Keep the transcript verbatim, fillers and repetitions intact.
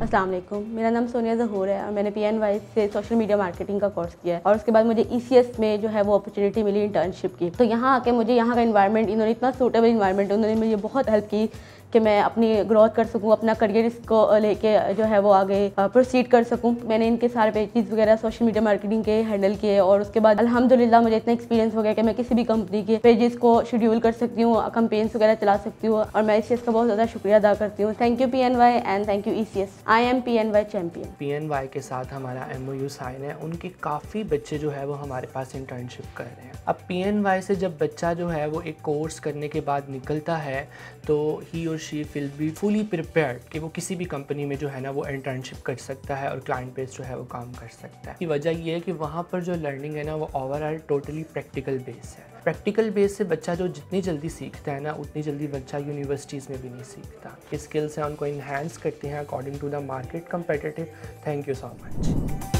अस्सलाम वालेकुम, मेरा नाम सोनिया ज़हूर है और मैंने पी एन वाई से सोशल मीडिया मार्केटिंग का कोर्स किया है और उसके बाद मुझे ई सी एस में जो है वो अपॉर्चुनिटी मिली इंटर्नशिप की। तो यहाँ आके मुझे यहाँ का इन्वायरमेंट, इन्होंने इतना सूटेबल इन्वायरमेंट, उन्होंने मुझे बहुत हेल्प की कि मैं अपनी ग्रोथ कर सकूँ, अपना करियर इसको लेके जो है वो आगे प्रोसीड कर सकूँ। मैंने इनके सारे पेजेस वगैरह सोशल मीडिया मार्केटिंग के हैंडल किए और उसके बाद अल्हम्दुलिल्लाह मुझे इतना एक्सपीरियंस हो गया कि मैं किसी भी कंपनी के पेजेस को शेड्यूल कर सकती हूँ, कैंपेन्स वगैरह चला सकती हूँ और मैं इस चीज़ का बहुत ज़्यादा शुक्रिया अदा करती हूँ। Thank you P N Y and thank you E C S. I am P N Y champion. P N Y के साथ हमारा एम ओ यू साइन है, उनके काफ़ी बच्चे जो है वो हमारे पास इंटर्नशिप कर रहे हैं। अब पी एन वाई से जब बच्चा जो है वो एक कोर्स करने के बाद निकलता है तो ही और she will be fully prepared कि वो किसी भी कंपनी में जो है ना वो इंटर्नशिप कर सकता है और क्लाइंट बेस जो है वो काम कर सकता है। की वजह ये है कि वहाँ पर जो लर्निंग है ना वो ओवरऑल टोटली प्रैक्टिकल बेस है। प्रैक्टिकल बेस से बच्चा जो जितनी जल्दी सीखता है ना उतनी जल्दी बच्चा यूनिवर्सिटीज़ में भी नहीं सीखता। स्किल्स हैं उनको इन्हांस करते हैं according to the market competitive. Thank you so much.